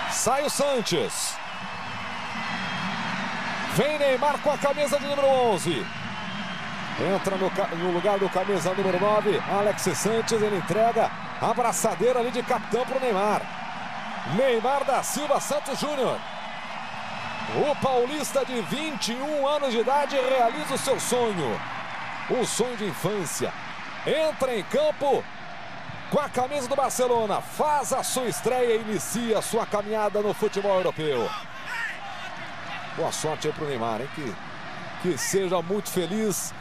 Sai o Sanches. Vem Neymar com a camisa de número 11. Entra no lugar do camisa número 9, Alex Sanches. Ele entrega a abraçadeira ali de capitão para o Neymar. Neymar da Silva Santos Júnior. O paulista de 21 anos de idade realiza o seu sonho. O sonho de infância. Entra em campo com a camisa do Barcelona. Faz a sua estreia e inicia a sua caminhada no futebol europeu. Boa sorte aí para o Neymar, hein? Que seja muito feliz